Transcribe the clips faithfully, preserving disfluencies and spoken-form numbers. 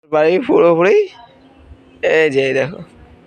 বাড়ি পুরোপুরি এই যে দেখো,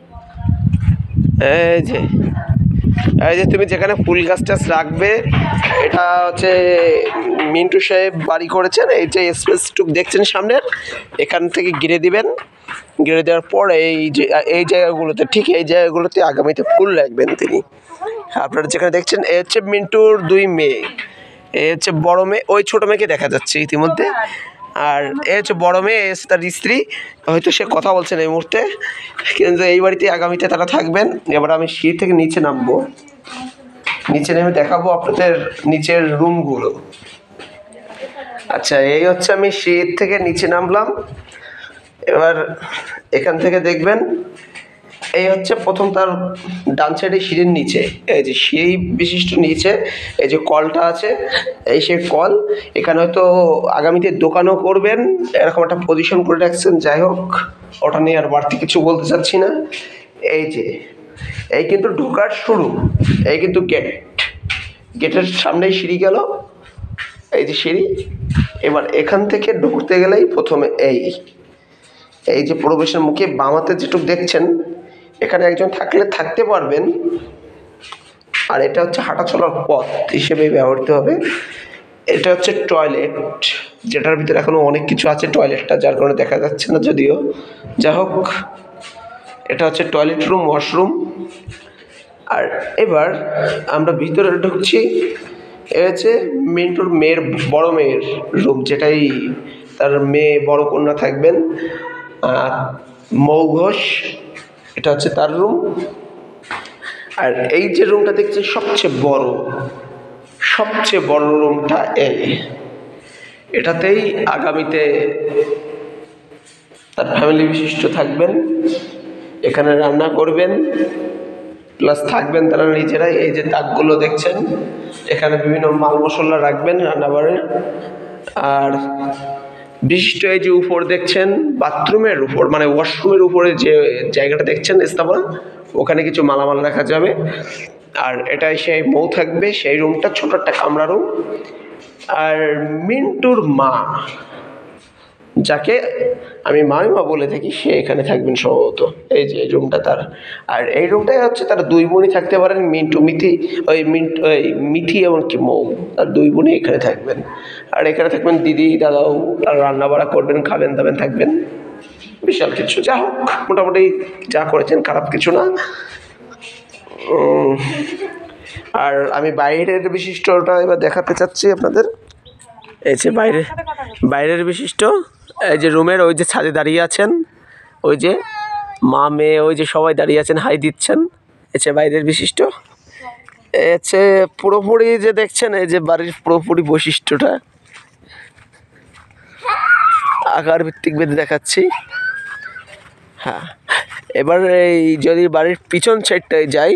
এই যে এই যে তুমি যেখানে ফুল গাছ টাছ রাখবে, এটা হচ্ছে মিন্টু সাহেব বাড়ি করেছেন। এই যে স্পেসটুক দেখছেন সামনের, এখান থেকে ঘিরে দিবেন। ঘিরে দেওয়ার পর এই যে এই জায়গাগুলোতে, ঠিক এই জায়গাগুলোতে আগামীতে ফুল রাখবেন তিনি। আপনারা যেখানে দেখছেন, এ হচ্ছে মিন্টুর দুই মেয়ে। এ হচ্ছে বড় মেয়ে, ওই ছোটো মেয়েকে দেখা যাচ্ছে ইতিমধ্যে। আর এ হচ্ছে বড় মেয়ে, এ তার স্ত্রী। হয়তো সে কথা বলছেন এই মুহূর্তে, কিন্তু এই বাড়িতে আগামীতে তারা থাকবেন। এবার আমি সিঁড়ি থেকে নিচে নামবো, নিচে নেমে দেখাবো আপনাদের নিচের রুমগুলো। আচ্ছা, এই হচ্ছে আমি সিঁড়ি থেকে নিচে নামলাম। এবার এখান থেকে দেখবেন, এই হচ্ছে প্রথম তার ডান সাইডে সিঁড়ির নিচে, এই যে সিঁড়ি বিশিষ্ট নিচে এই যে কলটা আছে, এই সেই কল। এখানে হয়তো আগামীতে দোকানও করবেন, এরকম একটা পজিশন করে রাখছেন। যাই হোক, ওটা নিয়ে আর বাড়তি কিছু বলতে চাচ্ছি না। এই যে এই কিন্তু ঢোকার শুরু, এই কিন্তু গেট, গেটের সামনেই সিঁড়ি গেল, এই যে সিঁড়ি। এবার এখান থেকে ঢুকতে গেলেই প্রথমে এই এই যে প্রবেশের মুখে বামাতে যেটুকু দেখছেন, এখানে একজন থাকলে থাকতে পারবেন। আর এটা হচ্ছে হাঁটা চলার পথ হিসেবে ব্যবহৃত হবে। এটা হচ্ছে টয়লেট, যেটার ভিতরে এখনও অনেক কিছু আছে টয়লেটটা, যার কারণে দেখা যাচ্ছে না যদিও। যা হোক, এটা হচ্ছে টয়লেট রুম, ওয়াশরুম। আর এবার আমরা ভিতরে ঢুকছি। এ হচ্ছে মিন্টুর মেয়ের, বড় মেয়ের রুম, যেটাই তার মেয়ে বড় কন্যা থাকবেন, মৌ ঘোষ। এটা হচ্ছে তার রুম। আর এই যে রুমটা দেখছি সবচেয়ে বড়, সবচেয়ে বড় রুমটা এই, এটাতেই আগামীতে তার ফ্যামিলি বিশিষ্ট থাকবেন, এখানে রান্না করবেন, প্লাস থাকবেন তারা নিজেরাই। এই যে তাকগুলো দেখছেন, এখানে বিভিন্ন মাল মশলা রাখবেন রান্নাবাড়ির। আর বিশিষ্ট এই যে উপর দেখছেন, বাথরুমের উপর মানে ওয়াশরুমের উপরে যে জায়গাটা দেখছেন স্থাপনা, ওখানে কিছু মালামাল রাখা যাবে। আর এটাই সেই মৌ থাকবে, সেই রুমটা ছোট একটা কামরা রুম। আর মিন্টুর মা, যাকে আমি মামিমা বলে থাকি, সে এখানে থাকবেন সম্ভবত। এই যে এই রুমটা তার। আর এই রুমটাই হচ্ছে তার দুই বোনই থাকতে পারেন, মিন্টু মিথি, ওই মিন্টু ওই মিথি এবং কি মৌ, তার দুই বোনই এখানে থাকবেন। আর এখানে থাকবেন দিদি, দাদাও, আর রান্না বাড়া করবেন, খাবেন দাবেন, থাকবেন। বিশাল কিছু। যা হোক, মোটামুটি যা করেছেন খারাপ কিছু না। আর আমি বাইরের বিশিষ্টটা এবার দেখাতে চাচ্ছি আপনাদের। এই যে বাইরে, বাইরের বিশিষ্ট, এই যে রুমের ওই যে ছাদে দাঁড়িয়ে আছেন, ওই যে মা মেয়ে, ওই যে সবাই দাঁড়িয়ে আছেন, হাই দিচ্ছেন। এই যে বাইরের বিশিষ্ট। এই হচ্ছে পুরোপুরি যে দেখছেন, এই যে বাড়ির পুরোপুরি বৈশিষ্ট্যটা আকার ভিত্তিক ভেদে দেখাচ্ছি। হ্যাঁ, এবার এই যদি বাড়ির পিছন সাইডটায় যাই,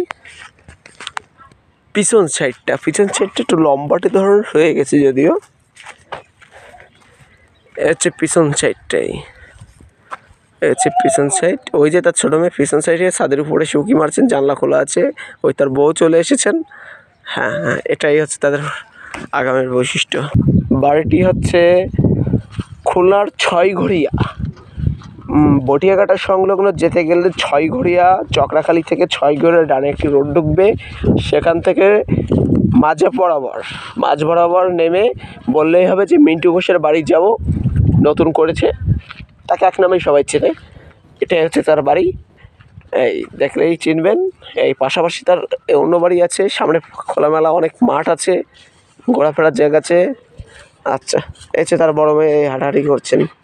পিছন সাইডটা পিছন সাইডটা একটু লম্বাটে ধরনের হয়ে গেছে যদিও। এ হচ্ছে পিছন সাইডটাই, এ হচ্ছে পিছন সাইড। ওই যে তার ছোটো মেয়ে পিছন সাইডে ছাদের উপরে শুকি মারছেন, জানলা খোলা আছে, ওই তার বউ চলে এসেছেন। হ্যাঁ হ্যাঁ, এটাই হচ্ছে তাদের আগামীর বৈশিষ্ট্য। বাড়িটি হচ্ছে খুলনার ছয়ঘরিয়া, বটিয়াঘাটার সংলগ্ন যেতে গেলে ছয়ঘরিয়া, চক্রাখালী থেকে ছয়ঘরিয়া ডানে একটি রোড ঢুকবে। সেখান থেকে মাঝে বরাবর মাঝ বরাবর নেমে বললেই হবে যে মিন্টু ঘোষের বাড়ি যাব, নতুন করেছে, তাকে এক নামেই সবাই চেনে। এটাই হচ্ছে তার বাড়ি, এই দেখলেই চিনবেন। এই পাশাপাশি তার অন্য বাড়ি আছে, সামনে খোলামেলা অনেক মাঠ আছে, ঘোরাফেরার জায়গা আছে। আচ্ছা, এই হচ্ছে তার বড় মেয়ে হাঁটাহাঁটি করছেন।